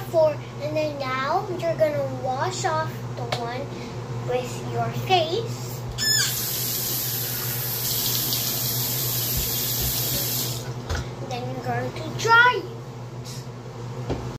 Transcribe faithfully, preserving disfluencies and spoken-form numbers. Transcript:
four, and then now you're gonna wash off the one with your face. And then you're going to dry it.